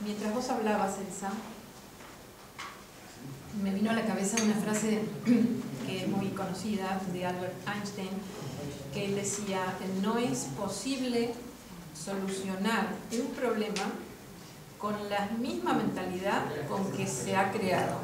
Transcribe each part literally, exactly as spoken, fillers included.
Mientras vos hablabas, Elsa, me vino a la cabeza una frase que es muy conocida de Albert Einstein, que él decía: no es posible solucionar un problema con la misma mentalidad con que se ha creado.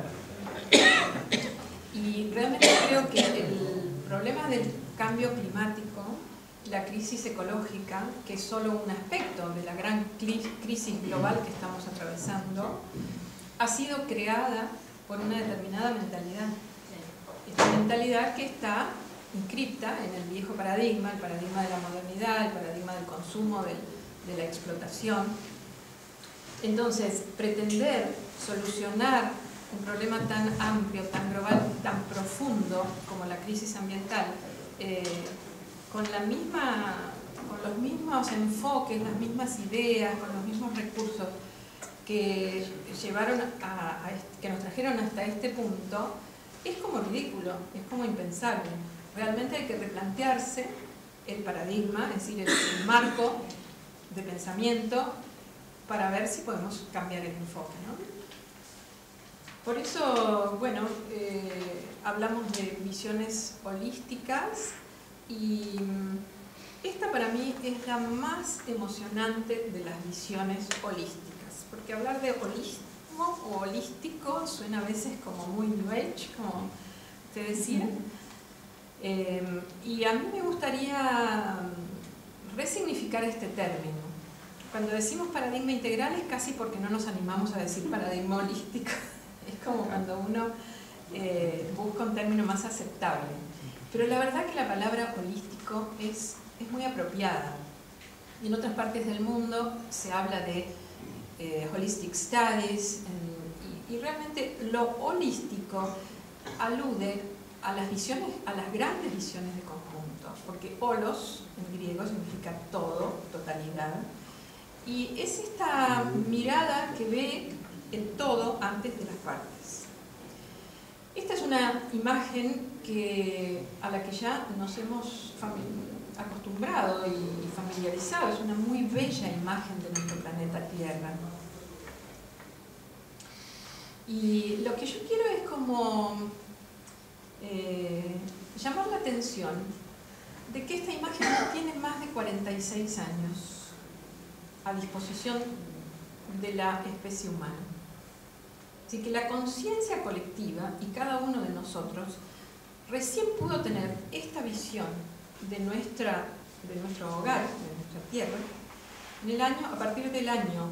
Y realmente creo que el problema del cambio climático, la crisis ecológica, que es solo un aspecto de la gran crisis global que estamos atravesando, ha sido creada por una determinada mentalidad. Esta mentalidad que está inscripta en el viejo paradigma, el paradigma de la modernidad, el paradigma del consumo, del, de la explotación. Entonces, pretender solucionar un problema tan amplio, tan global, tan profundo como la crisis ambiental, eh, con la misma, con los mismos enfoques, las mismas ideas, con los mismos recursos que llevaron a, a que nos trajeron hasta este punto, es como ridículo, es como impensable. Realmente hay que replantearse el paradigma, es decir, el, el marco de pensamiento, para ver si podemos cambiar el enfoque, ¿no? Por eso, bueno, eh, hablamos de visiones holísticas, y esta para mí es la más emocionante de las visiones holísticas, porque hablar de holismo o holístico suena a veces como muy New Age, como te decía, eh, y a mí me gustaría resignificar este término. Cuando decimos paradigma integral es casi porque no nos animamos a decir paradigma holístico. Es como cuando uno eh, busca un término más aceptable. Pero la verdad que la palabra holístico es, es muy apropiada. En otras partes del mundo se habla de eh, holistic studies, en, y, y realmente lo holístico alude a las visiones, a las grandes visiones de conjunto, porque holos en griego significa todo, totalidad, y es esta mirada que ve el todo antes de las partes. Esta es una imagen que, a la que ya nos hemos acostumbrado y familiarizado. Es una muy bella imagen de nuestro planeta Tierra. Y lo que yo quiero es como eh, llamar la atención de que esta imagen tiene más de cuarenta y seis años a disposición de la especie humana. Así que la conciencia colectiva y cada uno de nosotros recién pudo tener esta visión de, nuestra, de nuestro hogar, de nuestra tierra, en el año, a partir del año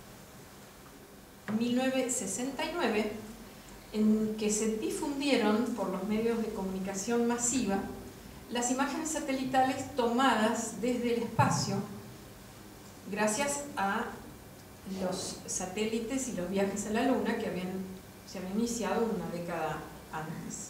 mil novecientos sesenta y nueve, en que se difundieron por los medios de comunicación masiva las imágenes satelitales tomadas desde el espacio gracias a los satélites y los viajes a la Luna que habían, se habían iniciado una década antes.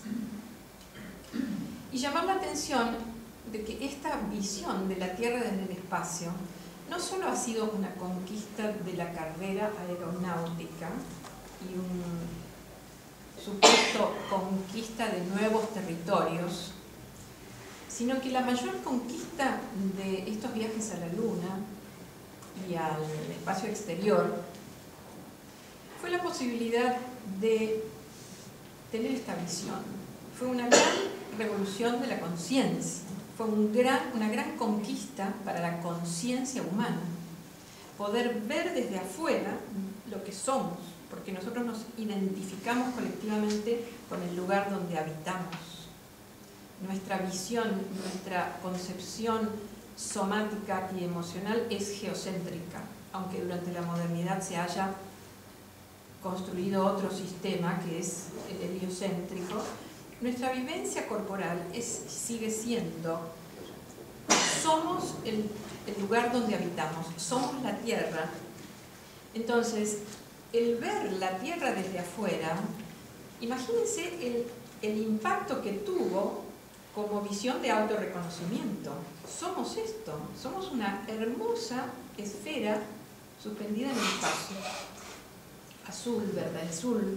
Y llamar la atención de que esta visión de la Tierra desde el espacio no solo ha sido una conquista de la carrera aeronáutica y un supuesto conquista de nuevos territorios, sino que la mayor conquista de estos viajes a la Luna y al espacio exterior fue la posibilidad de tener esta visión. Fue una gran revolución de la conciencia, fue un gran, una gran conquista para la conciencia humana, poder ver desde afuera lo que somos, porque nosotros nos identificamos colectivamente con el lugar donde habitamos. Nuestra visión, nuestra concepción somática y emocional es geocéntrica, aunque durante la modernidad se haya construido otro sistema que es el heliocéntrico. Nuestra vivencia corporal es, sigue siendo, somos el, el lugar donde habitamos, somos la Tierra. Entonces, el ver la Tierra desde afuera, imagínense el, el impacto que tuvo como visión de autorreconocimiento. Somos esto, somos una hermosa esfera suspendida en el espacio, azul, verde, azul.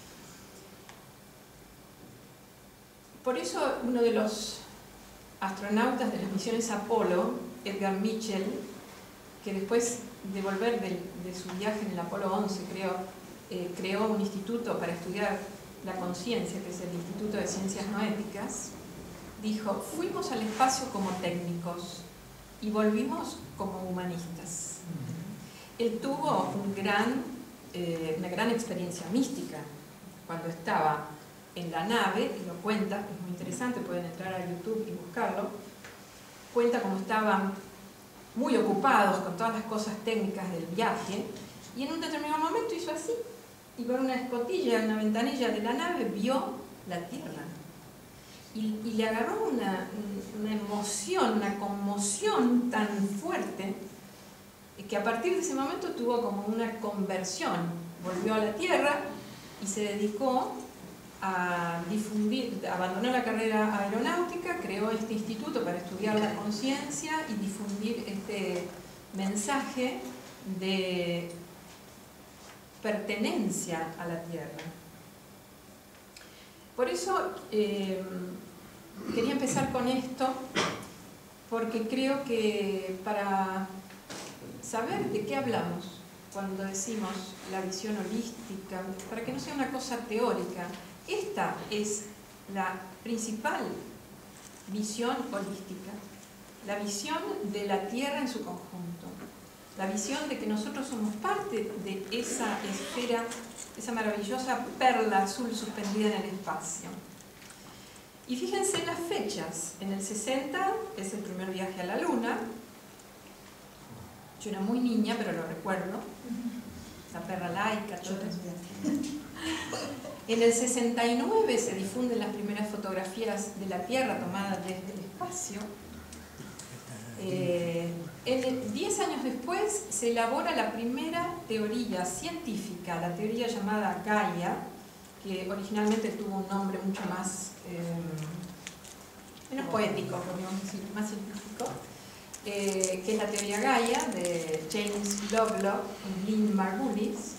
Por eso uno de los astronautas de las misiones Apolo, Edgar Mitchell, que después de volver de, de su viaje en el Apolo once, creo, eh, creó un instituto para estudiar la conciencia, que es el Instituto de Ciencias No Éticas. Dijo: fuimos al espacio como técnicos y volvimos como humanistas. Él tuvo un gran, eh, una gran experiencia mística cuando estaba en la nave, y lo cuenta, es muy interesante, pueden entrar a YouTube y buscarlo. Cuenta cómo estaban muy ocupados con todas las cosas técnicas del viaje, y en un determinado momento hizo así, y por una escotilla, una ventanilla de la nave, vio la Tierra. Y, y le agarró una, una emoción, una conmoción tan fuerte, que a partir de ese momento tuvo como una conversión. Volvió a la Tierra y se dedicó a difundir, abandonó la carrera aeronáutica, creó este instituto para estudiar la conciencia y difundir este mensaje de pertenencia a la Tierra. Por eso eh, quería empezar con esto, porque creo que para saber de qué hablamos cuando decimos la visión holística, para que no sea una cosa teórica, esta es la principal visión holística, la visión de la Tierra en su conjunto, la visión de que nosotros somos parte de esa esfera, esa maravillosa perla azul suspendida en el espacio. Y fíjense en las fechas. En el sesenta es el primer viaje a la Luna. Yo era muy niña, pero lo recuerdo. La perra laica, todo eso. En el sesenta y nueve se difunden las primeras fotografías de la Tierra tomadas desde el espacio. Eh, en, diez años después se elabora la primera teoría científica, la teoría llamada Gaia, que originalmente tuvo un nombre mucho más eh, menos poético, podríamos decir, más científico, eh, que es la teoría Gaia de James Lovelock y Lynn Margulis.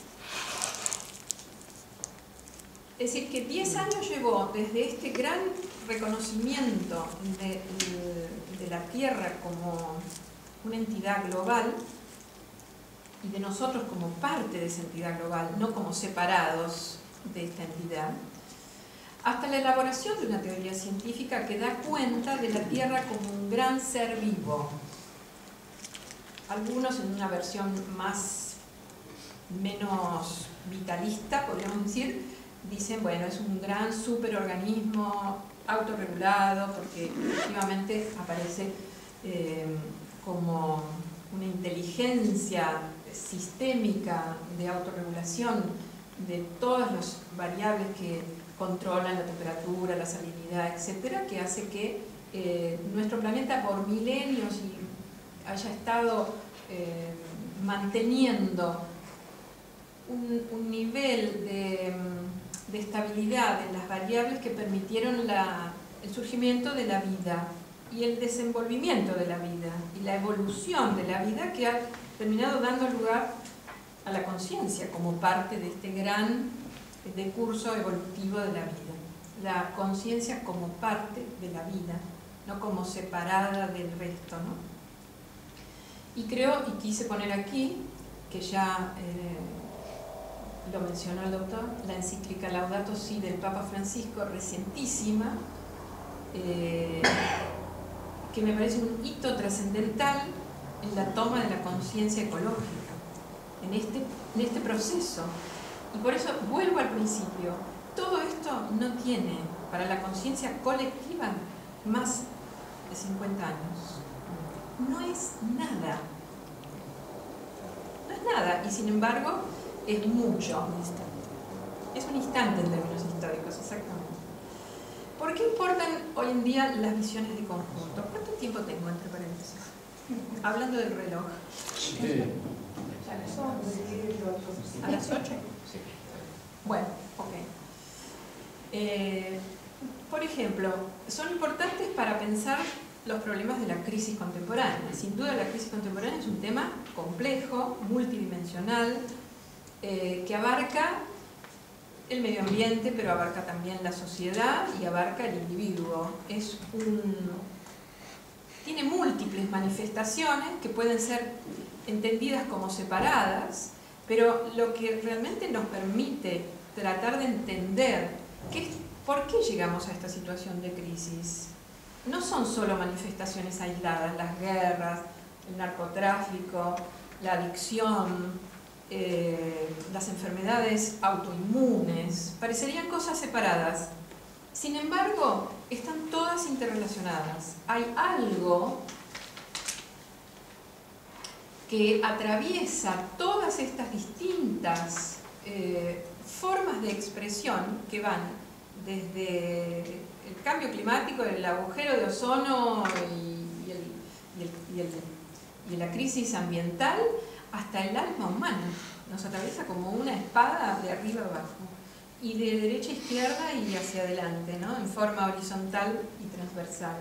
Es decir, que diez años llevó desde este gran reconocimiento de, de, de la Tierra como una entidad global y de nosotros como parte de esa entidad global, no como separados de esta entidad, hasta la elaboración de una teoría científica que da cuenta de la Tierra como un gran ser vivo. Algunos en una versión más, menos vitalista, podríamos decir, dicen, bueno, es un gran superorganismo autorregulado, porque efectivamente aparece eh, como una inteligencia sistémica de autorregulación de todas las variables que controlan la temperatura, la salinidad, etcétera, que hace que eh, nuestro planeta por milenios y haya estado eh, manteniendo un, un nivel de, de estabilidad en las variables que permitieron la, el surgimiento de la vida y el desenvolvimiento de la vida y la evolución de la vida, que ha terminado dando lugar a la conciencia como parte de este gran decurso evolutivo de la vida. La conciencia como parte de la vida, no como separada del resto, ¿no? Y creo, y quise poner aquí, que ya eh, lo mencionó el doctor, la encíclica Laudato Si del Papa Francisco, recientísima, eh, que me parece un hito trascendental en la toma de la conciencia ecológica, en este, en este proceso. Y por eso vuelvo al principio, todo esto no tiene para la conciencia colectiva más de cincuenta años. No es nada. No es nada, y sin embargo es mucho. Es un instante en términos históricos, exactamente. ¿Por qué importan hoy en día las visiones de conjunto? ¿Cuánto tiempo tengo entre paréntesis? Hablando del reloj. Sí. ¿A las ocho? Sí. Bueno, ok. Eh, por ejemplo, son importantes para pensar los problemas de la crisis contemporánea. Sin duda la crisis contemporánea es un tema complejo, multidimensional, eh, que abarca el medio ambiente, pero abarca también la sociedad y abarca el individuo. Es un, tiene múltiples manifestaciones que pueden ser entendidas como separadas, pero lo que realmente nos permite tratar de entender qué, por qué llegamos a esta situación de crisis. No son solo manifestaciones aisladas, las guerras, el narcotráfico, la adicción, eh, las enfermedades autoinmunes, parecerían cosas separadas. Sin embargo, están todas interrelacionadas. Hay algo que atraviesa todas estas distintas eh, formas de expresión que van desde el cambio climático, el agujero de ozono y, y, el, y, el, y, el, y la crisis ambiental, hasta el alma humana. Nos atraviesa como una espada de arriba abajo, y de derecha a izquierda y hacia adelante, ¿no? En forma horizontal y transversal.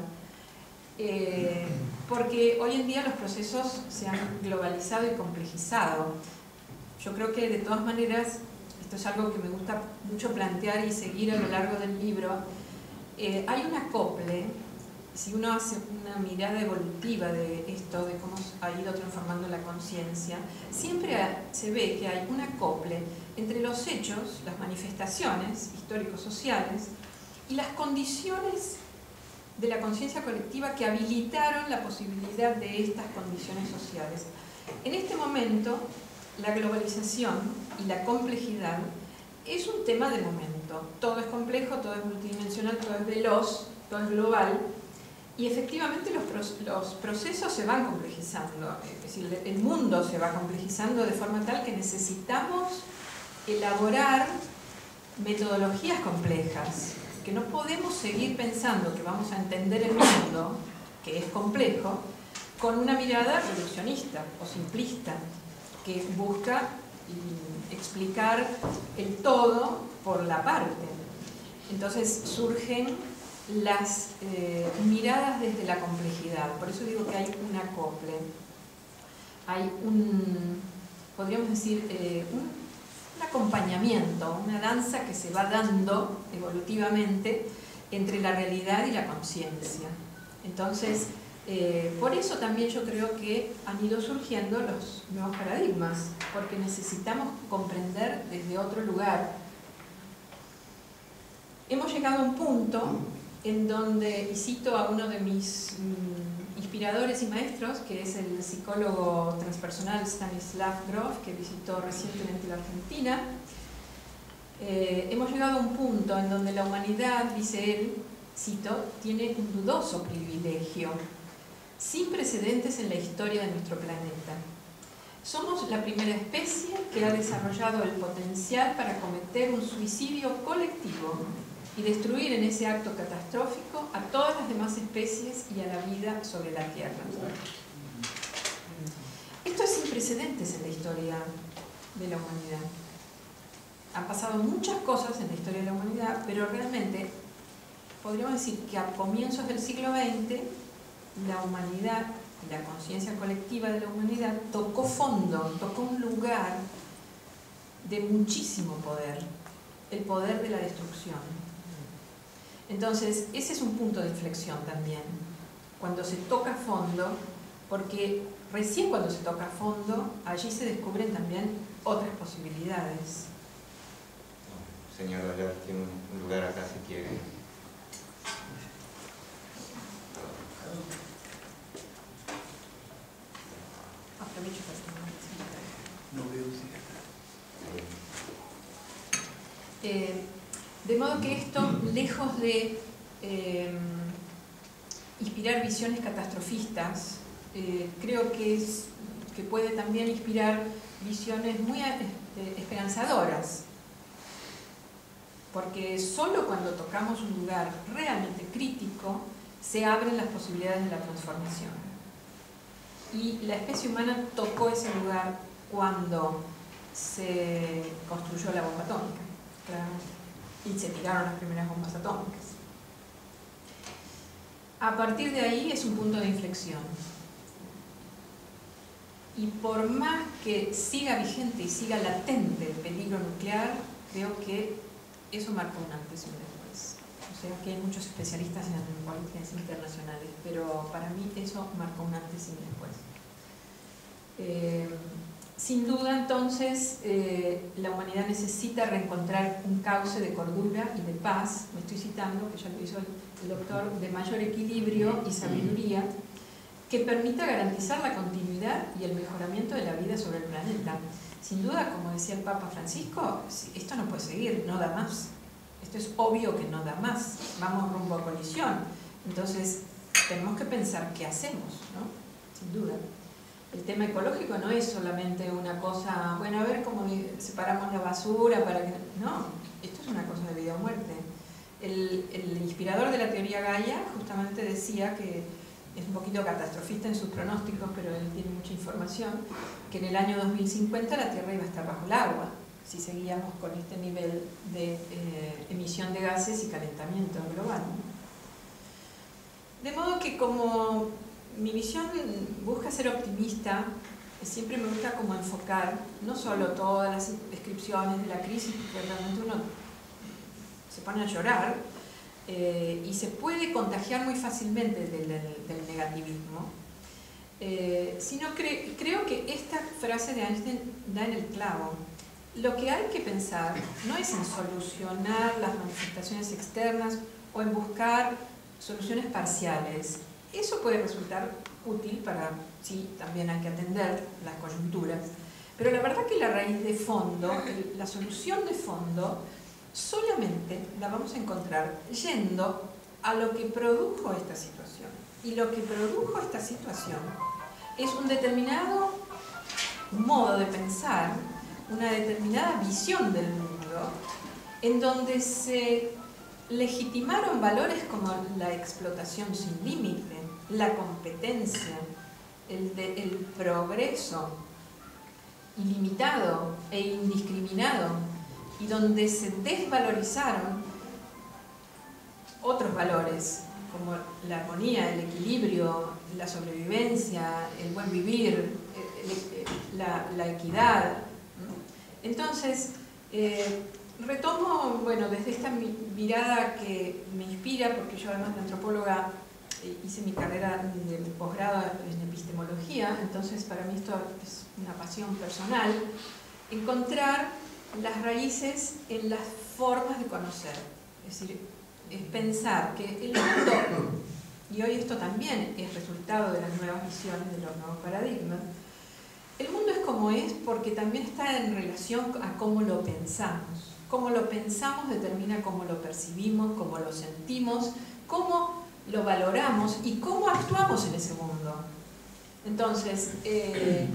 Eh, porque hoy en día los procesos se han globalizado y complejizado. Yo creo que de todas maneras, esto es algo que me gusta mucho plantear y seguir a lo largo del libro, eh, hay un acople. Si uno hace una mirada evolutiva de esto, de cómo ha ido transformando la conciencia, siempre se ve que hay un acople entre los hechos, las manifestaciones histórico-sociales y las condiciones de la conciencia colectiva que habilitaron la posibilidad de estas condiciones sociales. En este momento, la globalización y la complejidad es un tema de momento. Todo es complejo, todo es multidimensional, todo es veloz, todo es global, y efectivamente los, los procesos se van complejizando. Es decir, el mundo se va complejizando de forma tal que necesitamos elaborar metodologías complejas, que no podemos seguir pensando que vamos a entender el mundo, que es complejo, con una mirada reduccionista o simplista, que busca explicar el todo por la parte. Entonces surgen las eh, miradas desde la complejidad. Por eso digo que hay un acople, hay un, podríamos decir, eh, un un acompañamiento, una danza que se va dando evolutivamente entre la realidad y la conciencia. Entonces, eh, por eso también yo creo que han ido surgiendo los nuevos paradigmas, porque necesitamos comprender desde otro lugar. Hemos llegado a un punto en donde, y cito a uno de mis mm, inspiradores y maestros, que es el psicólogo transpersonal Stanislav Grof, que visitó recientemente la Argentina, eh, hemos llegado a un punto en donde la humanidad, dice él, cito, tiene un dudoso privilegio, sin precedentes en la historia de nuestro planeta. Somos la primera especie que ha desarrollado el potencial para cometer un suicidio colectivo y destruir en ese acto catastrófico a todas las demás especies y a la vida sobre la Tierra. Esto es sin precedentes en la historia de la humanidad. Han pasado muchas cosas en la historia de la humanidad, pero realmente podríamos decir que a comienzos del siglo veinte la humanidad, la conciencia colectiva de la humanidad tocó fondo, tocó un lugar de muchísimo poder, el poder de la destrucción. Entonces, ese es un punto de inflexión también, cuando se toca fondo, porque recién cuando se toca fondo, allí se descubren también otras posibilidades. Señor Vallar, tiene un lugar acá si quiere. Aprovecho para no veo si eh, de modo que esto, lejos de eh, inspirar visiones catastrofistas, eh, creo que, es, que puede también inspirar visiones muy eh, esperanzadoras. Porque solo cuando tocamos un lugar realmente crítico se abren las posibilidades de la transformación. Y la especie humana tocó ese lugar cuando se construyó la bomba atómica, claramente, y se tiraron las primeras bombas atómicas. A partir de ahí es un punto de inflexión. Y por más que siga vigente y siga latente el peligro nuclear, creo que eso marca un antes y un después. O sea que hay muchos especialistas en políticas internacionales, pero para mí eso marca un antes y un después. Eh, sin duda, entonces, eh, la humanidad necesita reencontrar un cauce de cordura y de paz, me estoy citando, que ya lo hizo el, el doctor, de mayor equilibrio y sabiduría, que permita garantizar la continuidad y el mejoramiento de la vida sobre el planeta. Sin duda, como decía el Papa Francisco, esto no puede seguir, no da más. Esto es obvio que no da más, vamos rumbo a colisión. Entonces, tenemos que pensar qué hacemos, ¿no? Sin duda. El tema ecológico no es solamente una cosa, bueno, a ver cómo separamos la basura para que... No, esto es una cosa de vida o muerte. El, el inspirador de la teoría Gaia justamente decía que es un poquito catastrofista en sus pronósticos, pero él tiene mucha información, que en el año dos mil cincuenta la Tierra iba a estar bajo el agua, si seguíamos con este nivel de eh, emisión de gases y calentamiento global. De modo que como mi visión busca ser optimista, siempre me gusta como enfocar no solo todas las descripciones de la crisis, porque realmente uno se pone a llorar, Eh, y se puede contagiar muy fácilmente del, del, del negativismo, eh, sino cre creo que esta frase de Einstein da en el clavo. Lo que hay que pensar no es en solucionar las manifestaciones externas o en buscar soluciones parciales. Eso puede resultar útil para, sí, también hay que atender las coyunturas, pero la verdad que la raíz de fondo, la solución de fondo, solamente la vamos a encontrar yendo a lo que produjo esta situación. Y lo que produjo esta situación es un determinado modo de pensar, una determinada visión del mundo, en donde se legitimaron valores como la explotación sin límite, la competencia, el, de, el progreso ilimitado e indiscriminado, y donde se desvalorizaron otros valores como la armonía, el equilibrio, la sobrevivencia, el buen vivir, el, el, la, la equidad. Entonces, eh, retomo, bueno, desde esta mirada que me inspira, porque yo además de antropóloga hice mi carrera de posgrado en epistemología, entonces para mí esto es una pasión personal, encontrar las raíces en las formas de conocer, es decir, es pensar que el mundo, y hoy esto también es resultado de las nuevas visiones, de los nuevos paradigmas, el mundo es como es porque también está en relación a cómo lo pensamos. Cómo lo pensamos determina cómo lo percibimos, cómo lo sentimos, cómo lo valoramos y cómo actuamos en ese mundo. Entonces, eh,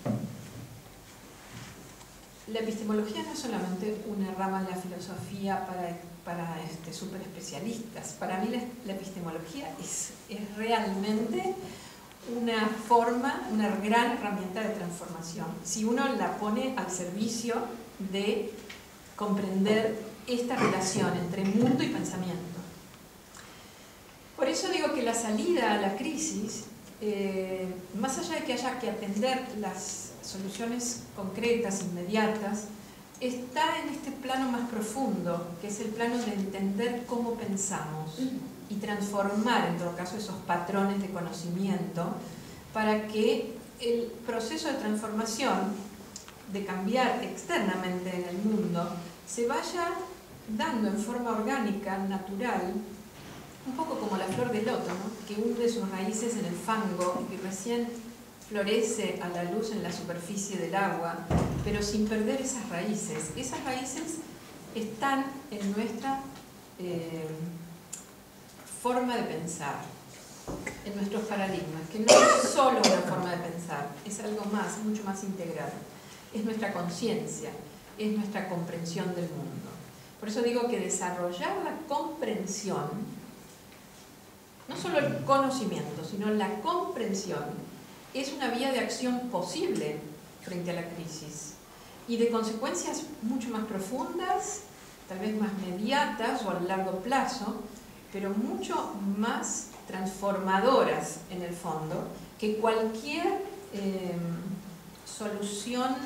la epistemología no es solamente una rama de la filosofía para, para este, super especialistas. Para mí la, la epistemología es, es realmente una forma, una gran herramienta de transformación, si uno la pone al servicio de comprender esta relación entre mundo y pensamiento. Por eso digo que la salida a la crisis, eh, más allá de que haya que atender las soluciones concretas, inmediatas, está en este plano más profundo, que es el plano de entender cómo pensamos y transformar, en todo caso, esos patrones de conocimiento para que el proceso de transformación, de cambiar externamente en el mundo, se vaya dando en forma orgánica, natural, un poco como la flor de loto, ¿no? Que hunde sus raíces en el fango y que recién florece a la luz en la superficie del agua, pero sin perder esas raíces. Esas raíces están en nuestra eh, forma de pensar, en nuestros paradigmas, que no es solo una forma de pensar, es algo más, mucho más integral. Es nuestra conciencia, es nuestra comprensión del mundo. Por eso digo que desarrollar la comprensión, no solo el conocimiento, sino la comprensión, es una vía de acción posible frente a la crisis y de consecuencias mucho más profundas, tal vez más mediatas o a largo plazo, pero mucho más transformadoras en el fondo que cualquier eh, solución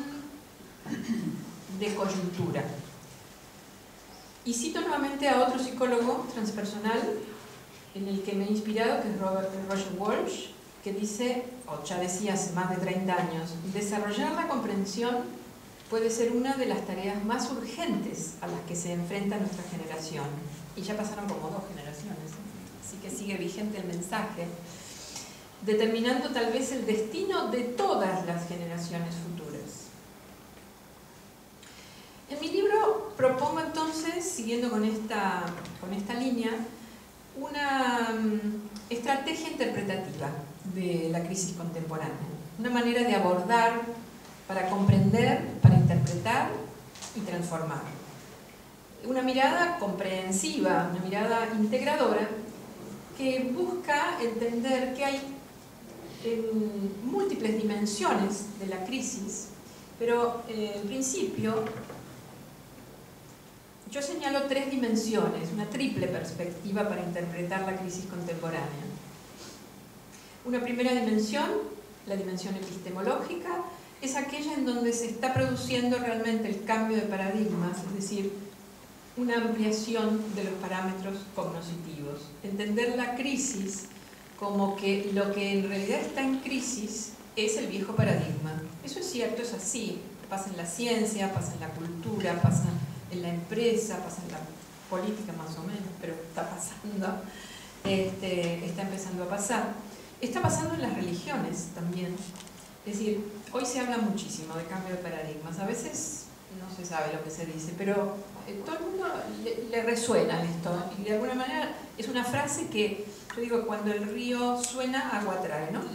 de coyuntura. Y cito nuevamente a otro psicólogo transpersonal en el que me he inspirado, que es Robert, Roger Walsh, que dice, o ya decía hace más de treinta años, desarrollar la comprensión puede ser una de las tareas más urgentes a las que se enfrenta nuestra generación. Y ya pasaron como dos generaciones, ¿eh? Así que sigue vigente el mensaje, determinando tal vez el destino de todas las generaciones futuras. En mi libro propongo entonces, siguiendo con esta, con esta línea, una um, estrategia interpretativa de la crisis contemporánea, una manera de abordar para comprender, para interpretar y transformar. Una mirada comprensiva, una mirada integradora que busca entender que hay en múltiples dimensiones de la crisis, pero eh, en principio yo señalo tres dimensiones, una triple perspectiva para interpretar la crisis contemporánea. Una primera dimensión, la dimensión epistemológica, es aquella en donde se está produciendo realmente el cambio de paradigmas, es decir, una ampliación de los parámetros cognitivos. Entender la crisis como que lo que en realidad está en crisis es el viejo paradigma. Eso es cierto, es así. Pasa en la ciencia, pasa en la cultura, pasa en la empresa, pasa en la política más o menos, pero está pasando, este, está empezando a pasar. Está pasando en las religiones también. Es decir, hoy se habla muchísimo de cambio de paradigmas. A veces no se sabe lo que se dice, pero eh, todo el mundo le, le resuena esto. Y de alguna manera es una frase que, yo digo, cuando el río suena, agua trae, ¿no?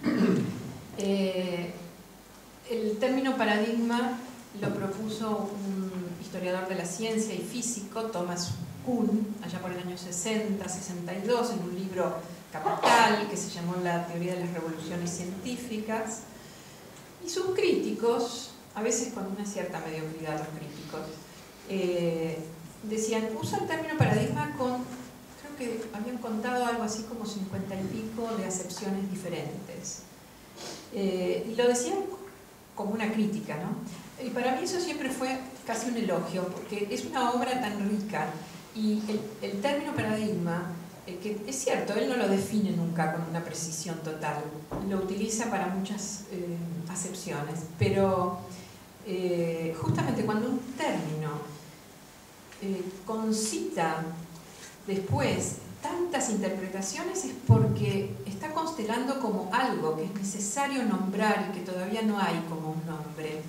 Eh, el término paradigma lo propuso un historiador de la ciencia y físico, Thomas Kuhn, allá por el año sesenta, sesenta y dos, en un libro capital que se llamó La teoría de las revoluciones científicas. Y sus críticos, a veces con una cierta mediocridad los críticos, eh, decían, usa el término paradigma con, creo que habían contado algo así como cincuenta y pico de acepciones diferentes. Eh, y lo decían como una crítica, ¿no? Y para mí eso siempre fue casi un elogio, porque es una obra tan rica y el, el término paradigma, eh, que es cierto, él no lo define nunca con una precisión total, lo utiliza para muchas eh, acepciones, pero eh, justamente cuando un término eh, concita después tantas interpretaciones es porque está constelando como algo que es necesario nombrar y que todavía no hay como un nombre.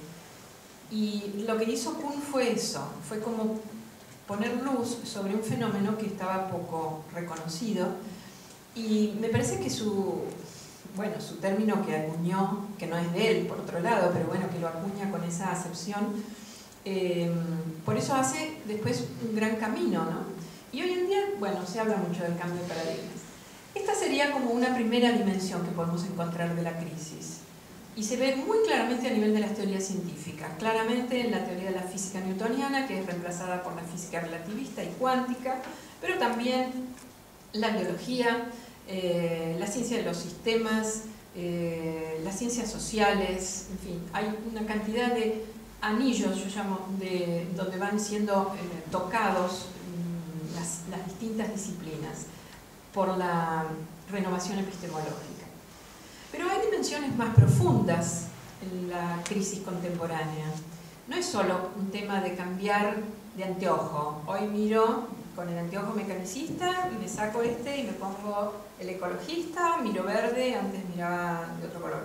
Y lo que hizo Kuhn fue eso, fue como poner luz sobre un fenómeno que estaba poco reconocido, y me parece que su, bueno, su término que acuñó, que no es de él por otro lado, pero bueno, que lo acuña con esa acepción, eh, por eso hace después un gran camino, ¿no? Y hoy en día, bueno, se habla mucho del cambio de paradigmas. Esta sería como una primera dimensión que podemos encontrar de la crisis. Y se ve muy claramente a nivel de las teorías científicas. Claramente en la teoría de la física newtoniana, que es reemplazada por la física relativista y cuántica, pero también la biología, eh, la ciencia de los sistemas, eh, las ciencias sociales, en fin, hay una cantidad de anillos, yo llamo, de, donde van siendo eh, tocados Las, las distintas disciplinas por la renovación epistemológica. Pero hay dimensiones más profundas en la crisis contemporánea. No es solo un tema de cambiar de anteojo. Hoy miro con el anteojo mecanicista, me saco este y me pongo el ecologista, miro verde, antes miraba de otro color.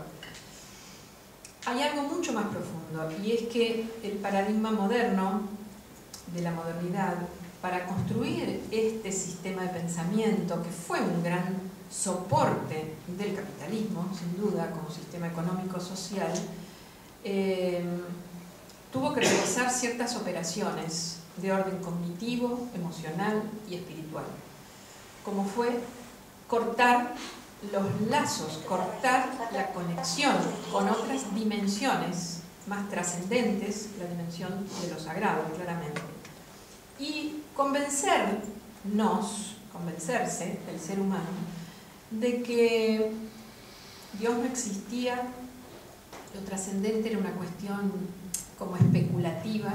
Hay algo mucho más profundo, y es que el paradigma moderno de la modernidad, para construir este sistema de pensamiento, que fue un gran soporte del capitalismo, sin duda, como sistema económico-social, eh, tuvo que realizar ciertas operaciones de orden cognitivo, emocional y espiritual, como fue cortar los lazos, cortar la conexión con otras dimensiones más trascendentes, la dimensión de lo sagrado, claramente. Y convencernos, convencerse, el ser humano, de que Dios no existía, lo trascendente era una cuestión como especulativa,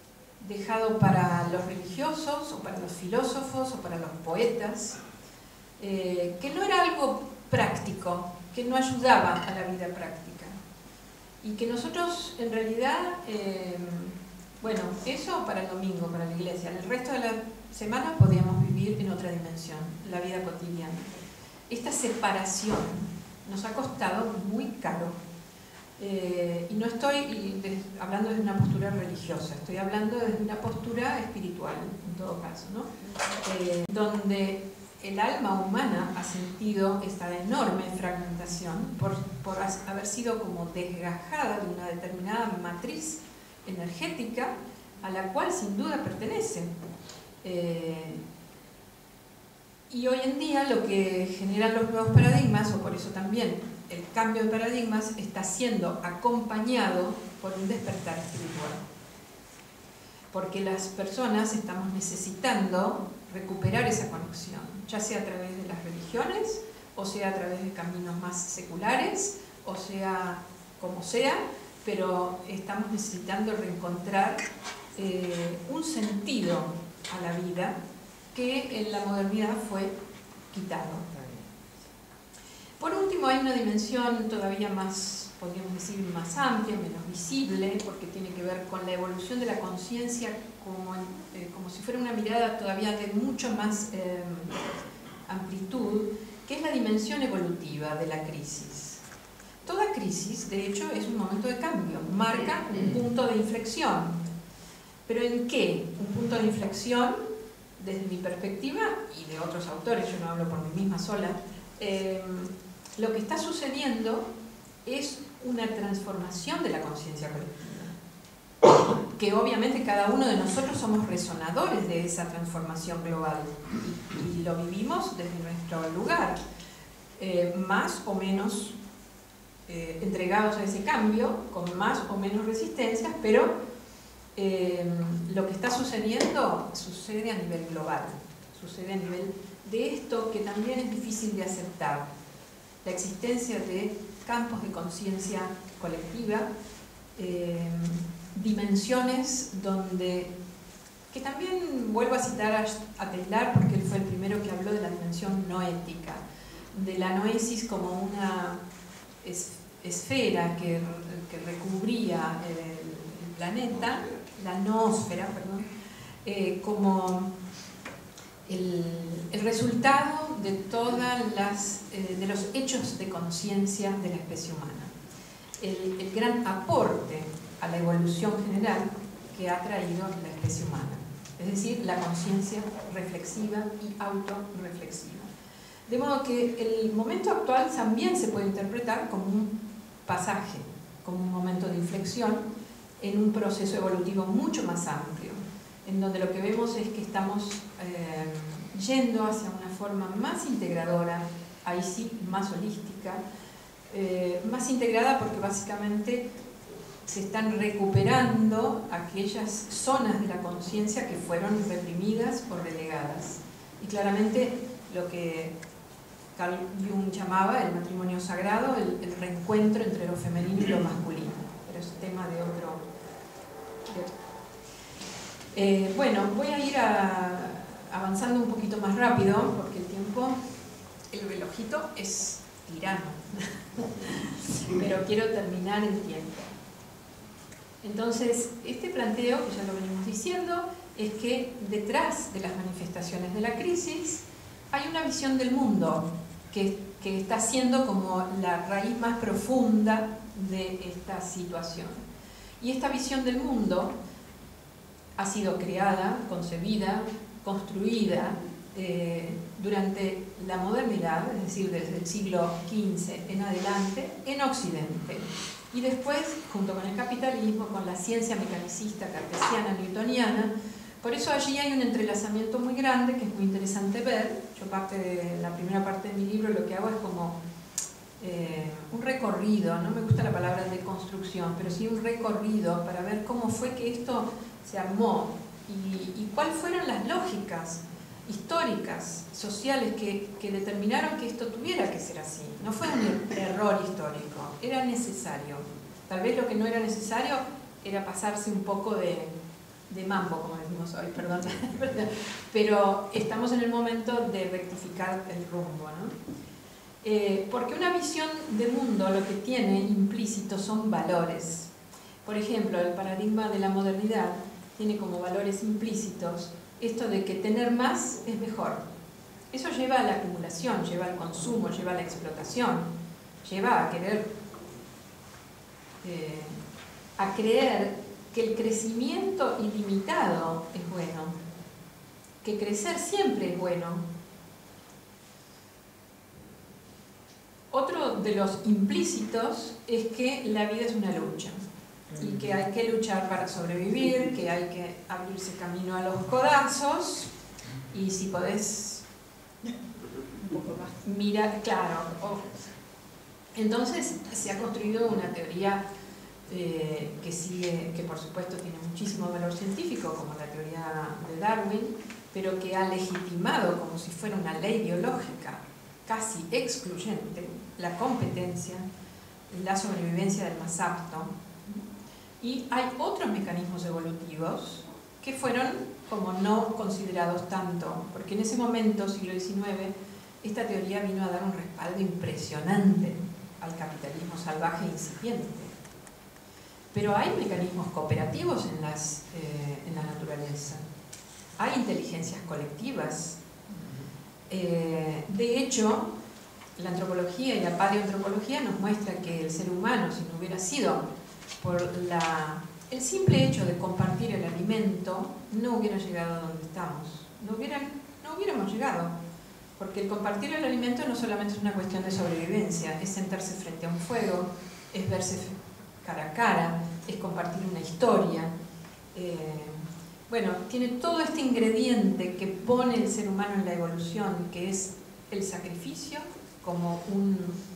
dejado para los religiosos, o para los filósofos, o para los poetas, eh, que no era algo práctico, que no ayudaba a la vida práctica. Y que nosotros, en realidad, eh, bueno, eso para el domingo, para la iglesia. El resto de la semana podíamos vivir en otra dimensión, la vida cotidiana. Esta separación nos ha costado muy caro. Eh, y no estoy de, hablando desde una postura religiosa, estoy hablando desde una postura espiritual, en todo caso, ¿no? Eh, donde el alma humana ha sentido esta enorme fragmentación por, por haber sido como desgajada de una determinada matriz energética a la cual sin duda pertenece. Eh, y hoy en día lo que generan los nuevos paradigmas, o por eso también el cambio de paradigmas, está siendo acompañado por un despertar espiritual. Porque las personas estamos necesitando recuperar esa conexión, ya sea a través de las religiones, o sea a través de caminos más seculares, o sea como sea, pero estamos necesitando reencontrar eh, un sentido a la vida que en la modernidad fue quitado. Por último, hay una dimensión todavía más, podríamos decir, más amplia, menos visible, porque tiene que ver con la evolución de la conciencia como, eh, como si fuera una mirada todavía de mucho más eh, amplitud, que es la dimensión evolutiva de la crisis. Toda crisis, de hecho, es un momento de cambio, marca un punto de inflexión. ¿Pero en qué? Un punto de inflexión, desde mi perspectiva, y de otros autores, yo no hablo por mí misma sola, eh, lo que está sucediendo es una transformación de la conciencia colectiva, que obviamente cada uno de nosotros somos resonadores de esa transformación global y, y lo vivimos desde nuestro lugar, eh, más o menos eh, entregados a ese cambio, con más o menos resistencias, pero eh, lo que está sucediendo sucede a nivel global, sucede a nivel de esto que también es difícil de aceptar. La existencia de campos de conciencia colectiva, eh, dimensiones donde, que también vuelvo a citar a, a Teilhard, porque él fue el primero que habló de la dimensión noética, de la noesis como una es, esfera que, que recubría el, el planeta, la noósfera, perdón, eh, como El, el resultado de todas las eh, de los hechos de conciencia de la especie humana, el, el gran aporte a la evolución general que ha traído la especie humana, es decir, la conciencia reflexiva y autorreflexiva. De modo que el momento actual también se puede interpretar como un pasaje, como un momento de inflexión en un proceso evolutivo mucho más amplio, en donde lo que vemos es que estamos eh, yendo hacia una forma más integradora, ahí sí, más holística, eh, más integrada porque básicamente se están recuperando aquellas zonas de la conciencia que fueron reprimidas o relegadas. Y claramente lo que Carl Jung llamaba el matrimonio sagrado, el, el reencuentro entre lo femenino y lo masculino, pero es tema de otro... De, Eh, bueno, voy a ir a, avanzando un poquito más rápido porque el tiempo, el relojito es tirano, pero quiero terminar el tiempo. Entonces, este planteo, que ya lo venimos diciendo, es que detrás de las manifestaciones de la crisis hay una visión del mundo que, que está siendo como la raíz más profunda de esta situación. Y esta visión del mundo ha sido creada, concebida, construida eh, durante la modernidad, es decir, desde el siglo quince en adelante, en Occidente. Y después, junto con el capitalismo, con la ciencia mecanicista, cartesiana, newtoniana. Por eso allí hay un entrelazamiento muy grande que es muy interesante ver. Yo parte de la primera parte de mi libro lo que hago es como eh, un recorrido, no me gusta la palabra de construcción, pero sí un recorrido para ver cómo fue que esto se armó y, y cuáles fueron las lógicas históricas, sociales que, que determinaron que esto tuviera que ser así. No fue un error histórico, era necesario. Tal vez lo que no era necesario era pasarse un poco de, de mambo, como decimos hoy, perdón, pero estamos en el momento de rectificar el rumbo, ¿no? Eh, porque una visión de mundo lo que tiene implícito son valores. Por ejemplo, el paradigma de la modernidad tiene como valores implícitos esto de que tener más es mejor. Eso lleva a la acumulación, lleva al consumo, lleva a la explotación, lleva a querer, eh, a creer que el crecimiento ilimitado es bueno, que crecer siempre es bueno. Otro de los implícitos es que la vida es una lucha y que hay que luchar para sobrevivir, que hay que abrirse camino a los codazos y si podés un poco más mirar, claro. Oh. Entonces se ha construido una teoría eh, que sigue, que por supuesto tiene muchísimo valor científico, como la teoría de Darwin, pero que ha legitimado como si fuera una ley biológica casi excluyente la competencia, la sobrevivencia del más apto. Y hay otros mecanismos evolutivos que fueron como no considerados tanto, porque en ese momento, siglo diecinueve, esta teoría vino a dar un respaldo impresionante al capitalismo salvaje e incipiente. Pero hay mecanismos cooperativos en, las, eh, en la naturaleza, hay inteligencias colectivas. Eh, de hecho, la antropología y la paleoantropología nos muestra que el ser humano, si no hubiera sido por la, el simple hecho de compartir el alimento, no hubiera llegado a donde estamos, no, hubieran, no hubiéramos llegado, porque el compartir el alimento no solamente es una cuestión de sobrevivencia, es sentarse frente a un fuego, es verse cara a cara, es compartir una historia. Eh, bueno, tiene todo este ingrediente que pone el ser humano en la evolución, que es el sacrificio como un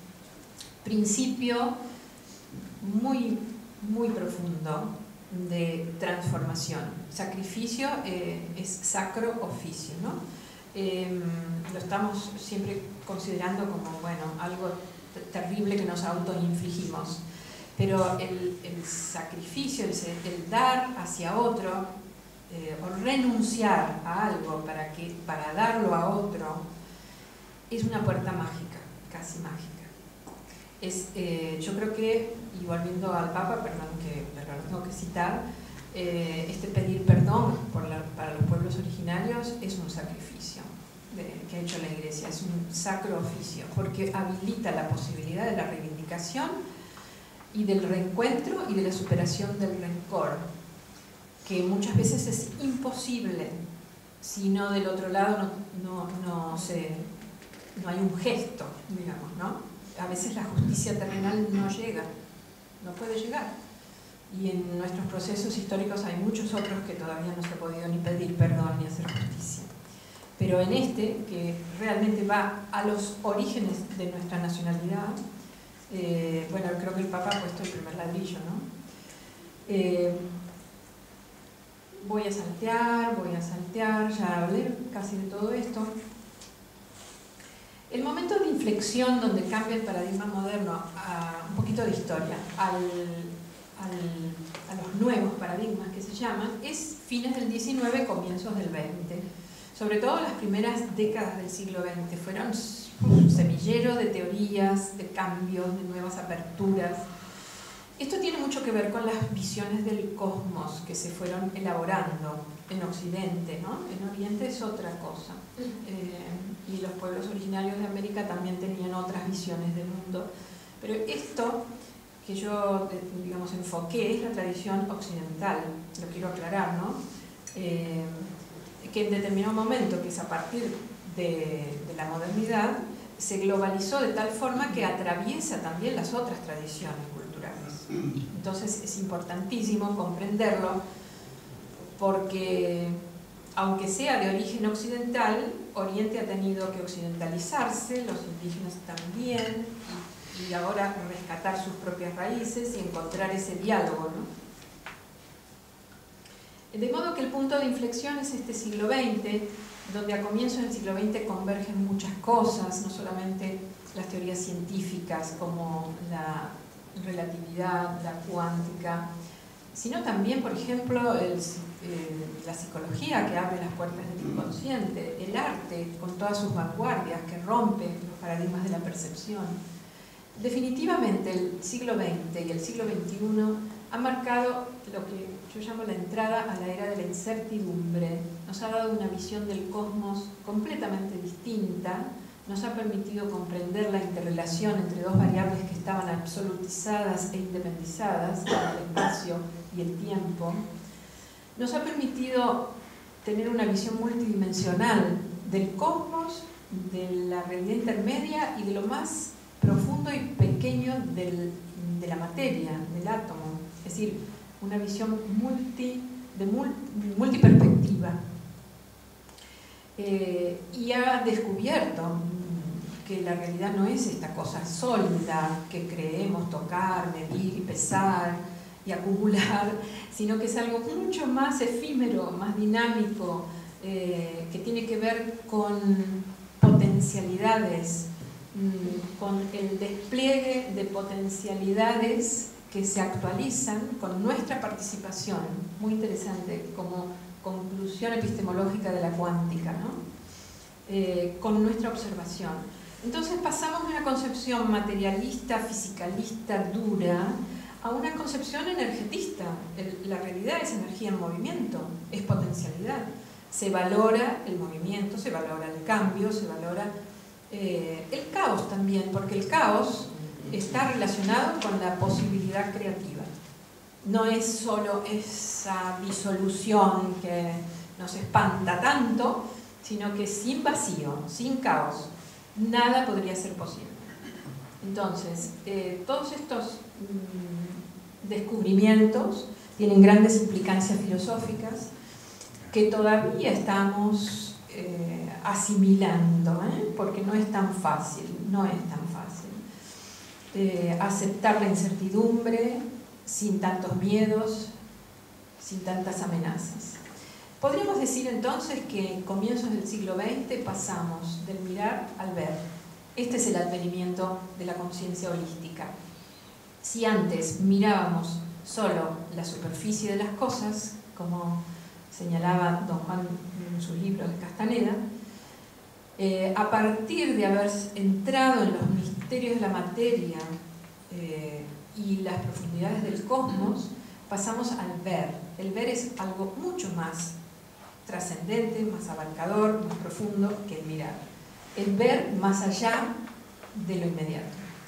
principio muy, muy profundo de transformación. Sacrificio eh, es sacro oficio, ¿no? Eh, lo estamos siempre considerando como, bueno, algo terrible que nos autoinfligimos, pero el, el sacrificio, el, el dar hacia otro, eh, o renunciar a algo para, que, para darlo a otro, es una puerta mágica, casi mágica. Es, eh, yo creo que, y volviendo al Papa, perdón que pero lo tengo que citar, eh, este pedir perdón por la, para los pueblos originarios es un sacrificio de, que ha hecho la Iglesia, es un sacro oficio, porque habilita la posibilidad de la reivindicación y del reencuentro y de la superación del rencor, que muchas veces es imposible si no del otro lado no, no, no, se, no hay un gesto, digamos, ¿no? A veces la justicia terrenal no llega, no puede llegar. Y en nuestros procesos históricos hay muchos otros que todavía no se ha podido ni pedir perdón ni hacer justicia. Pero en este, que realmente va a los orígenes de nuestra nacionalidad, eh, bueno, creo que el Papa ha puesto el primer ladrillo, ¿no? Eh, voy a saltear, voy a saltear, ya hablé casi de todo esto. El momento de inflexión donde cambia el paradigma moderno a un poquito de historia, al, al, a los nuevos paradigmas que se llaman, es fines del diecinueve, comienzos del veinte. Sobre todo las primeras décadas del siglo veinte fueron un semillero de teorías, de cambios, de nuevas aperturas. Esto tiene mucho que ver con las visiones del cosmos que se fueron elaborando en Occidente, ¿no? En Oriente es otra cosa. Eh, y los pueblos originarios de América también tenían otras visiones del mundo. Pero esto que yo, digamos, enfoqué es la tradición occidental, lo quiero aclarar, ¿no? Eh, que en determinado momento, que es a partir de, de la modernidad, se globalizó de tal forma que atraviesa también las otras tradiciones culturales. Entonces es importantísimo comprenderlo porque, aunque sea de origen occidental, Oriente ha tenido que occidentalizarse, los indígenas también, y, y ahora rescatar sus propias raíces y encontrar ese diálogo, ¿no? De modo que el punto de inflexión es este siglo veinte, donde a comienzos del siglo veinte convergen muchas cosas, no solamente las teorías científicas como la relatividad, la cuántica, sino también, por ejemplo, el, eh, la psicología que abre las puertas del inconsciente, el arte con todas sus vanguardias que rompe los paradigmas de la percepción. Definitivamente el siglo veinte y el siglo veintiuno han marcado lo que yo llamo la entrada a la era de la incertidumbre. Nos ha dado una visión del cosmos completamente distinta, nos ha permitido comprender la interrelación entre dos variables que estaban absolutizadas e independizadas, el espacio y el tiempo. Nos ha permitido tener una visión multidimensional del cosmos, de la realidad intermedia y de lo más profundo y pequeño del, de la materia, del átomo. Es decir, una visión multi, de multi, multiperspectiva. Eh, y ha descubierto que la realidad no es esta cosa sólida que creemos tocar, medir, pesar y acumular, sino que es algo mucho más efímero, más dinámico, eh, que tiene que ver con potencialidades, mmm, con el despliegue de potencialidades que se actualizan con nuestra participación. Muy interesante como conclusión epistemológica de la cuántica, ¿no? Eh, con nuestra observación. Entonces pasamos de una concepción materialista, fisicalista, dura, a una concepción energetista. El, la realidad es energía en movimiento, es potencialidad. Se valora el movimiento, se valora el cambio, se valora eh, el caos también, porque el caos está relacionado con la posibilidad creativa. No es solo esa disolución que nos espanta tanto, sino que sin vacío, sin caos, nada podría ser posible. Entonces, eh, todos estos mmm, descubrimientos tienen grandes implicancias filosóficas que todavía estamos eh, asimilando, ¿eh? Porque no es tan fácil, no es tan fácil. Eh, aceptar la incertidumbre sin tantos miedos, sin tantas amenazas. Podríamos decir entonces que en comienzos del siglo veinte pasamos del mirar al ver. Este es el advenimiento de la conciencia holística. Si antes mirábamos solo la superficie de las cosas, como señalaba don Juan en sus libros de Castaneda, eh, a partir de haber entrado en los misterios de la materia eh, y las profundidades del cosmos, pasamos al ver. El ver es algo mucho más trascendente, más abarcador, más profundo que el mirar. El ver más allá de lo inmediato.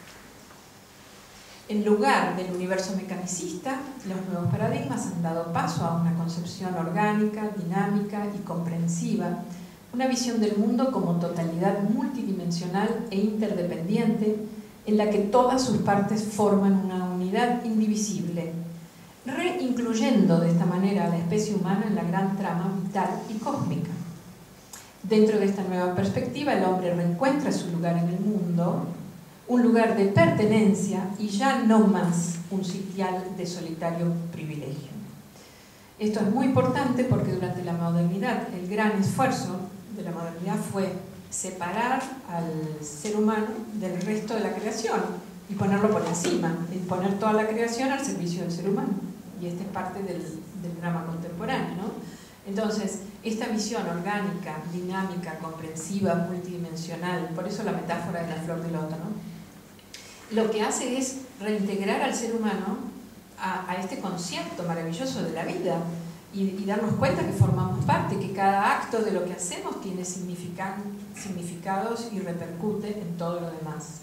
En lugar del universo mecanicista, los nuevos paradigmas han dado paso a una concepción orgánica, dinámica y comprensiva, una visión del mundo como totalidad multidimensional e interdependiente, en la que todas sus partes forman una unidad indivisible, reincluyendo de esta manera a la especie humana en la gran trama vital y cósmica. Dentro de esta nueva perspectiva, el hombre reencuentra su lugar en el mundo, un lugar de pertenencia y ya no más un sitial de solitario privilegio. Esto es muy importante porque durante la modernidad el gran esfuerzo de la modernidad fue separar al ser humano del resto de la creación y ponerlo por encima, y poner toda la creación al servicio del ser humano. Y esta es parte del, del drama contemporáneo, ¿no? Entonces, esta visión orgánica, dinámica, comprensiva, multidimensional, por eso la metáfora de la flor de loto, ¿no? Lo que hace es reintegrar al ser humano a, a este concepto maravilloso de la vida y, y darnos cuenta que formamos parte, que cada acto de lo que hacemos tiene significados y repercute en todo lo demás.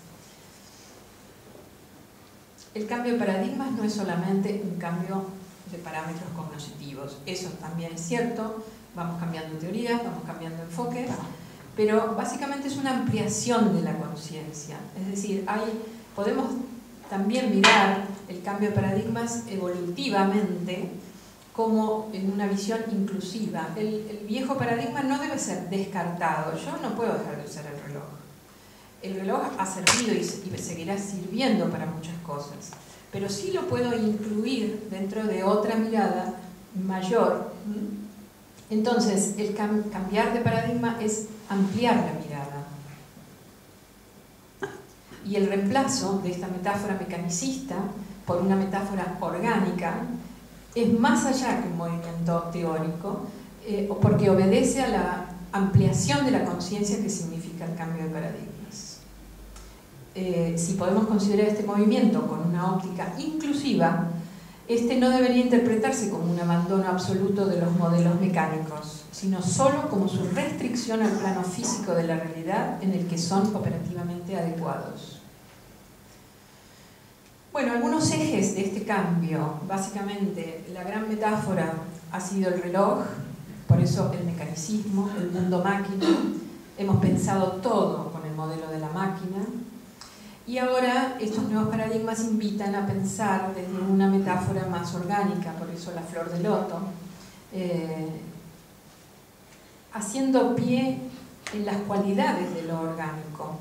El cambio de paradigmas no es solamente un cambio de parámetros cognitivos, eso también es cierto, vamos cambiando teorías, vamos cambiando enfoques, pero básicamente es una ampliación de la conciencia, es decir, hay, podemos también mirar el cambio de paradigmas evolutivamente como en una visión inclusiva. El, el viejo paradigma no debe ser descartado, yo no puedo dejar de usar el reloj. El reloj ha servido y, y seguirá sirviendo para muchas cosas, pero sí lo puedo incluir dentro de otra mirada mayor. Entonces, el cam cambiar de paradigma es ampliar la mirada. Y el reemplazo de esta metáfora mecanicista por una metáfora orgánica es más allá que un movimiento teórico, eh, porque obedece a la ampliación de la conciencia que significa el cambio de paradigmas. Eh, si podemos considerar este movimiento con una óptica inclusiva, este no debería interpretarse como un abandono absoluto de los modelos mecánicos, sino solo como su restricción al plano físico de la realidad en el que son operativamente adecuados. Bueno, algunos ejes de este cambio, básicamente la gran metáfora ha sido el reloj, por eso el mecanicismo, el mundo máquina, hemos pensado todo con el modelo de la máquina, y ahora estos nuevos paradigmas invitan a pensar desde una metáfora más orgánica, por eso la flor de loto, eh, haciendo pie en las cualidades de lo orgánico,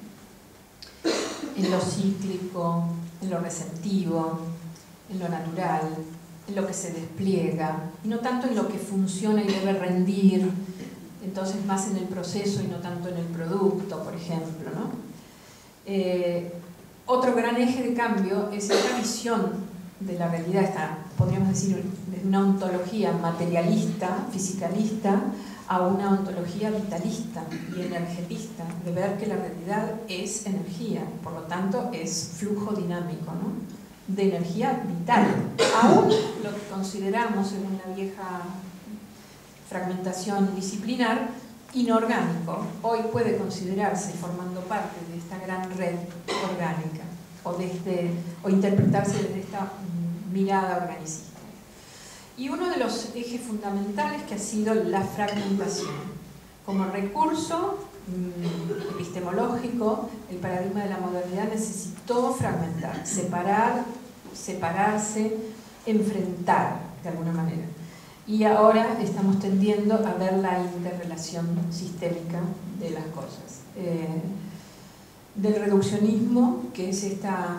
en lo cíclico, en lo receptivo, en lo natural, en lo que se despliega, y no tanto en lo que funciona y debe rendir, entonces más en el proceso y no tanto en el producto, por ejemplo, ¿no? Eh, otro gran eje de cambio es esta visión de la realidad, esta, podríamos decir, de una ontología materialista, fisicalista, a una ontología vitalista y energetista, de ver que la realidad es energía, por lo tanto es flujo dinámico, ¿no? De energía vital. Aún lo que consideramos en una vieja fragmentación disciplinar, inorgánico, hoy puede considerarse formando parte de esta gran red orgánica o, desde, o interpretarse desde esta mm, mirada organicista. Y uno de los ejes fundamentales que ha sido la fragmentación. Como recurso mmm, epistemológico, el paradigma de la modernidad necesitó fragmentar, separar, separarse, enfrentar de alguna manera. Y ahora estamos tendiendo a ver la interrelación sistémica de las cosas. Eh, del reduccionismo, que es esta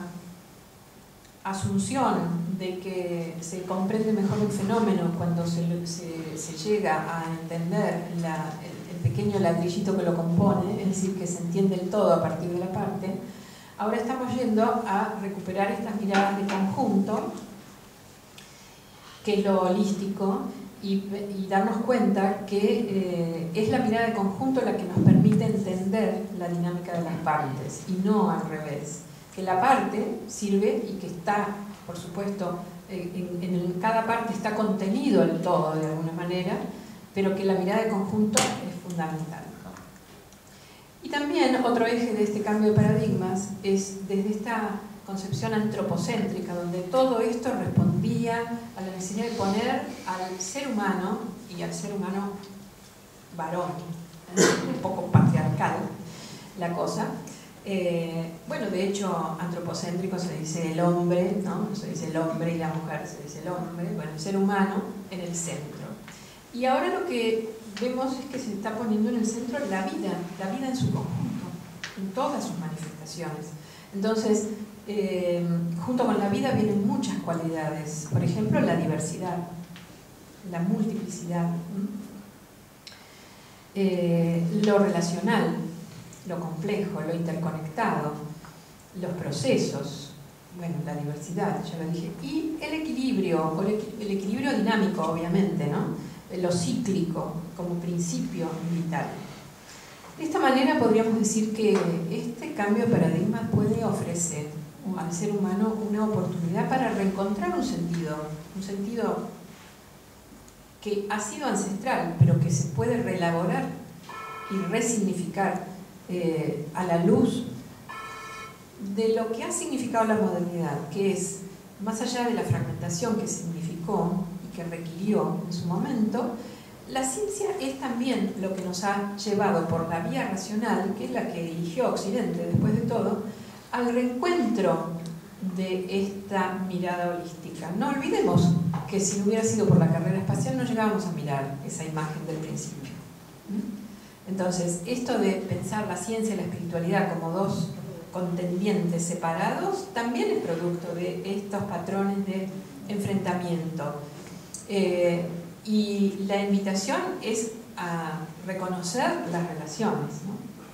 asunción de que se comprende mejor un fenómeno cuando se, se, se llega a entender la, el, el pequeño ladrillito que lo compone, es decir, que se entiende el todo a partir de la parte. Ahora estamos yendo a recuperar estas miradas de conjunto, que es lo holístico, y, y darnos cuenta que eh, es la mirada de conjunto la que nos permite entender la dinámica de las partes, y no al revés. Que la parte sirve y que está, por supuesto, en, en cada parte está contenido el todo de alguna manera, pero que la mirada de conjunto es fundamental. Y también otro eje de este cambio de paradigmas es desde esta concepción antropocéntrica, donde todo esto respondía a la necesidad de poner al ser humano, y al ser humano varón, un poco patriarcal la cosa. Eh, bueno, de hecho, antropocéntrico se dice el hombre, ¿no? Se dice el hombre, y la mujer se dice el hombre, bueno, el ser humano en el centro. Y ahora lo que vemos es que se está poniendo en el centro la vida, la vida en su conjunto, en todas sus manifestaciones. Entonces, eh, junto con la vida vienen muchas cualidades, por ejemplo, la diversidad, la multiplicidad, eh, lo relacional, lo complejo, lo interconectado, los procesos, bueno, la diversidad, ya lo dije, y el equilibrio, o el, el equilibrio dinámico, obviamente, ¿no? Lo cíclico como principio vital. De esta manera podríamos decir que este cambio de paradigma puede ofrecer al ser humano una oportunidad para reencontrar un sentido, un sentido que ha sido ancestral, pero que se puede reelaborar y resignificar eh, a la luz de lo que ha significado la modernidad, que es, más allá de la fragmentación que significó y que requirió en su momento, la ciencia es también lo que nos ha llevado por la vía racional, que es la que eligió Occidente después de todo, al reencuentro de esta mirada holística. No olvidemos que si no hubiera sido por la carrera espacial no llegábamos a mirar esa imagen del principio. Entonces, esto de pensar la ciencia y la espiritualidad como dos contendientes separados también es producto de estos patrones de enfrentamiento. Eh, y la invitación es a reconocer las relaciones, ¿no?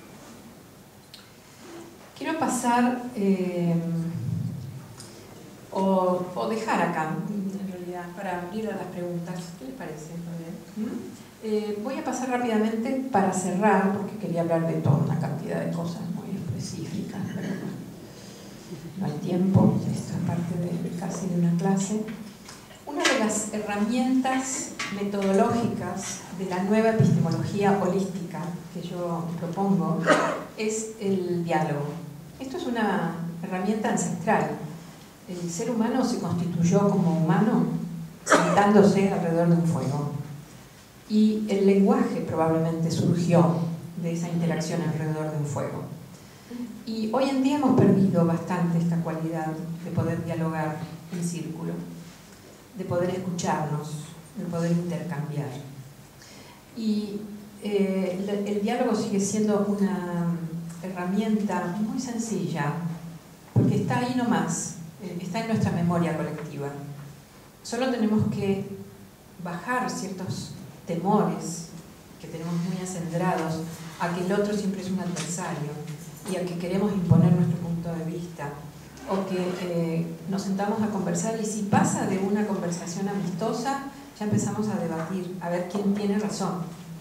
Quiero pasar, eh, o, o dejar acá, en realidad, a, para abrir a las preguntas. ¿Qué les parece? ¿Mm? Eh, voy a pasar rápidamente para cerrar, porque quería hablar de toda una cantidad de cosas muy específicas, pero no hay tiempo, esto es parte de, casi de una clase. Una de las herramientas metodológicas de la nueva epistemología holística que yo propongo es el diálogo. Esto es una herramienta ancestral. El ser humano se constituyó como humano sentándose alrededor de un fuego. Y el lenguaje probablemente surgió de esa interacción alrededor de un fuego. Y hoy en día hemos perdido bastante esta cualidad de poder dialogar en círculo, de poder escucharnos, de poder intercambiar. Y eh, el, el diálogo sigue siendo una herramienta muy sencilla, porque está ahí nomás, eh, está en nuestra memoria colectiva. Solo tenemos que bajar ciertos temores que tenemos muy acendrados a que el otro siempre es un adversario y a que queremos imponer nuestro punto de vista, o que eh, nos sentamos a conversar y si pasa de una conversación amistosa ya empezamos a debatir, a ver quién tiene razón.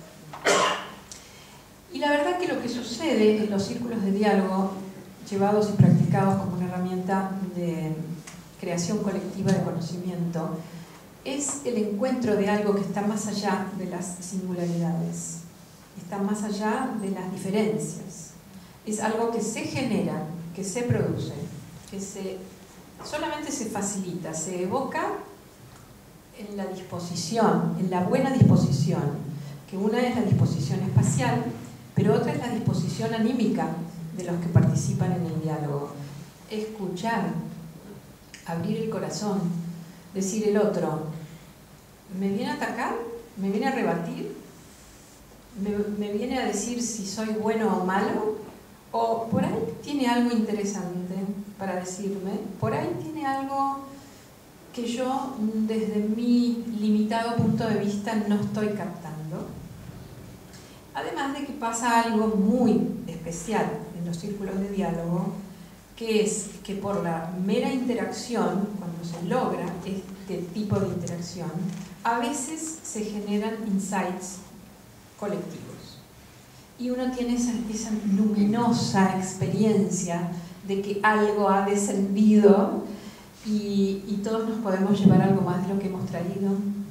Y la verdad que lo que sucede en los círculos de diálogo llevados y practicados como una herramienta de creación colectiva de conocimiento es el encuentro de algo que está más allá de las singularidades, está más allá de las diferencias. Es algo que se genera, que se produce, que se, solamente se facilita, se evoca en la disposición, en la buena disposición, que una es la disposición espacial, pero otra es la disposición anímica de los que participan en el diálogo. Escuchar, abrir el corazón, decir el otro, ¿me viene a atacar? ¿Me viene a rebatir? ¿Me, me viene a decir si soy bueno o malo? ¿O por ahí tiene algo interesante para decirme? ¿Por ahí tiene algo que yo desde mi limitado punto de vista no estoy captando? Además de que pasa algo muy especial en los círculos de diálogo, que es que por la mera interacción, cuando se logra este tipo de interacción, a veces se generan insights colectivos. Y uno tiene esa, esa luminosa experiencia de que algo ha descendido y, y todos nos podemos llevar algo más de lo que hemos traído.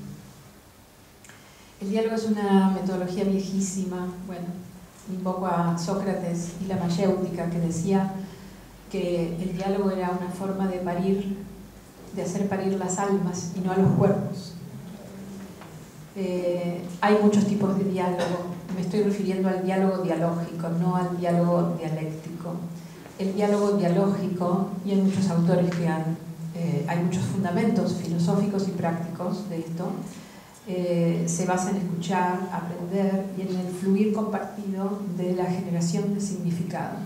El diálogo es una metodología viejísima. Bueno, invoco a Sócrates y la mayéutica, que decía que el diálogo era una forma de parir, de hacer parir las almas y no a los cuerpos. Eh, hay muchos tipos de diálogo. Me estoy refiriendo al diálogo dialógico, no al diálogo dialéctico. El diálogo dialógico, y hay muchos autores que han, eh, hay muchos fundamentos filosóficos y prácticos de esto, eh, se basa en escuchar, aprender y en el fluir compartido de la generación de significado.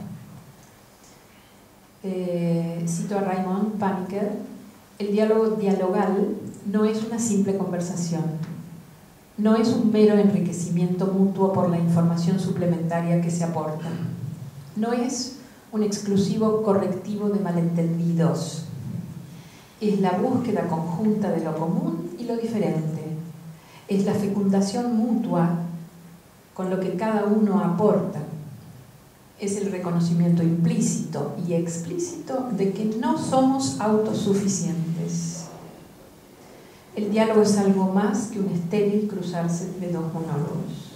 Eh, cito a Raymond Paniker: el diálogo dialogal no es una simple conversación, no es un mero enriquecimiento mutuo por la información suplementaria que se aporta, no es un exclusivo correctivo de malentendidos, es la búsqueda conjunta de lo común y lo diferente, es la fecundación mutua con lo que cada uno aporta, es el reconocimiento implícito y explícito de que no somos autosuficientes. El diálogo es algo más que un estéril cruzarse de dos monólogos.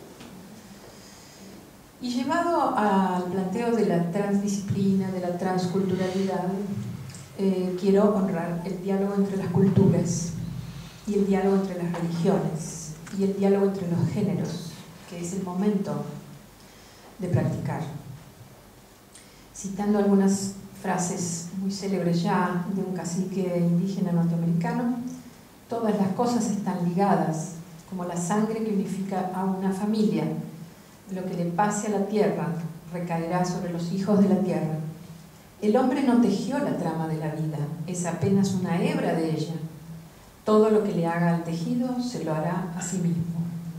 Y llevado al planteo de la transdisciplina, de la transculturalidad, eh, quiero honrar el diálogo entre las culturas y el diálogo entre las religiones y el diálogo entre los géneros, que es el momento de practicar. Citando algunas frases muy célebres ya de un cacique indígena norteamericano: todas las cosas están ligadas, como la sangre que unifica a una familia. Lo que le pase a la tierra recaerá sobre los hijos de la tierra. El hombre no tejió la trama de la vida, es apenas una hebra de ella. Todo lo que le haga al tejido se lo hará a sí mismo.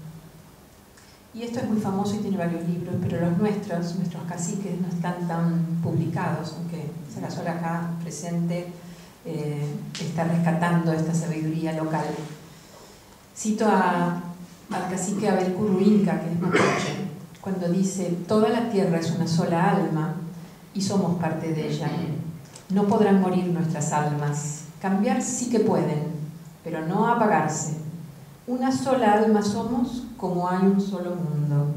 Y esto es muy famoso y tiene varios libros, pero los nuestros, nuestros caciques, no están tan publicados, aunque Sarasola acá presente eh, está rescatando esta sabiduría local. Cito a, al cacique Abel Curruinca, que es mapuche, cuando dice: toda la tierra es una sola alma y somos parte de ella. No podrán morir nuestras almas. Cambiar sí que pueden, pero no apagarse. Una sola alma somos, como hay un solo mundo.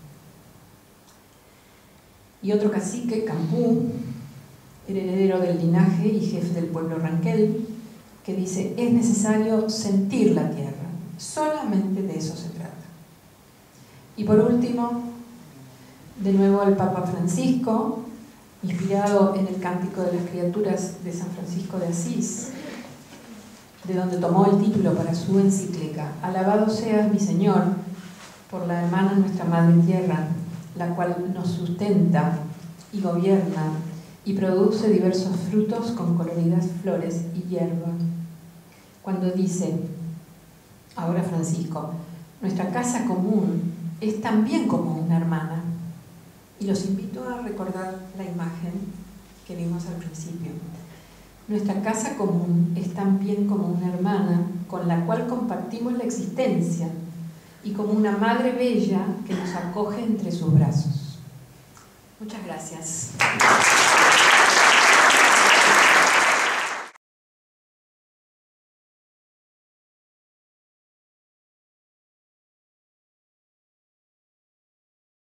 Y otro cacique, Campú, el heredero del linaje y jefe del pueblo Ranquel, que dice: es necesario sentir la tierra, solamente de eso se trata. Y por último, de nuevo el Papa Francisco, inspirado en el Cántico de las Criaturas de San Francisco de Asís, de donde tomó el título para su encíclica: alabado seas, mi Señor, por la hermana nuestra Madre Tierra, la cual nos sustenta y gobierna y produce diversos frutos con coloridas flores y hierba. Cuando dice, ahora Francisco, nuestra casa común es también como una hermana. Y los invito a recordar la imagen que vimos al principio. Nuestra casa común es también como una hermana con la cual compartimos la existencia y como una madre bella que nos acoge entre sus brazos. Muchas gracias.